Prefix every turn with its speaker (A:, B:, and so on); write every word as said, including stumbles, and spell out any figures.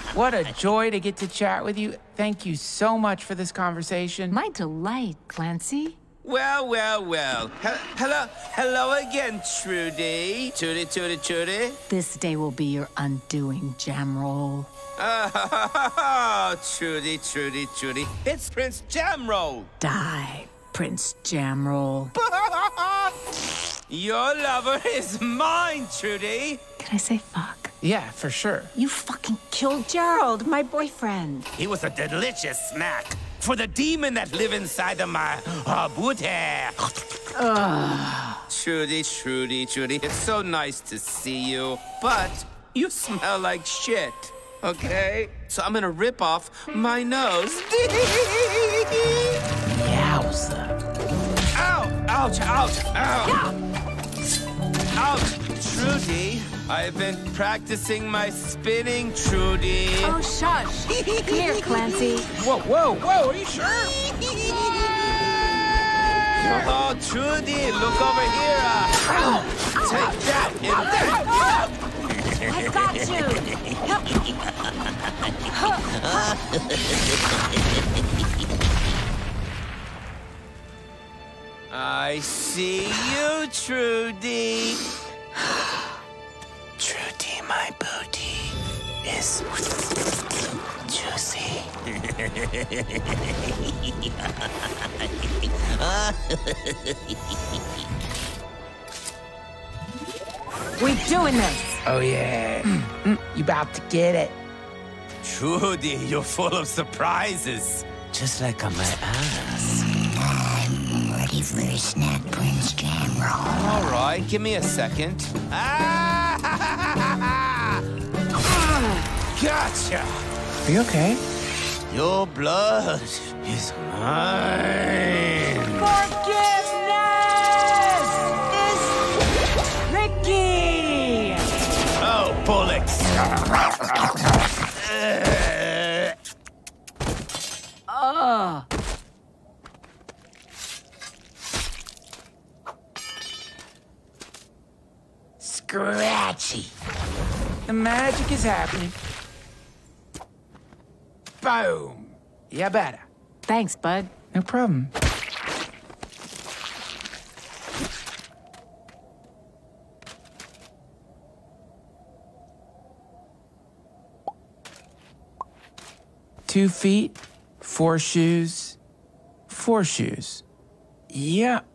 A: What a joy to get to chat with you. Thank you so much for this conversation.
B: My delight, Clancy.
C: Well, well, well. He hello, hello again, Trudy. Trudy, Trudy, Trudy.
B: This day will be your undoing, Jamroll.
C: Oh, Trudy, Trudy, Trudy. It's Prince Jamroll.
B: Die, Prince Jamroll.
C: Your lover is mine, Trudy.
B: Can I say fuck?
A: Yeah, for sure.
B: You fucking killed Gerald, my boyfriend.
C: He was a delicious snack for the demon that live inside of my uh, booty.
B: Ugh.
C: Trudy, Trudy, Trudy, it's so nice to see you, but you smell like shit, okay? So I'm gonna rip off my nose.
A: Yowza.
C: Ow! Ouch! Ouch! Ow!
B: Yeah.
C: Ouch! Trudy, I've been practicing my spinning, Trudy.
B: Oh, shush. Come here, Clancy.
A: Whoa, whoa, whoa, are you sure?
C: Oh, Trudy, look over here. Uh, take that and that.
B: I got you.
C: I see you, Trudy. Trudy, my booty is juicy.
B: We doing this.
A: Oh, yeah. Mm, mm, you about to get it.
C: Trudy, you're full of surprises. Just like on my ass.
D: I'm ready for a snack, Prince Jamroll.
C: All right, give me a second. Ah! Gotcha!
A: Are you okay?
C: Your blood is mine.
B: Forgiveness is Ricky.
C: Oh, bullocks.
B: Ugh.
A: Scratchy. The magic is happening. Boom. Yeah, better.
B: Thanks, bud.
A: No problem. Two feet, four shoes, four shoes. Yeah,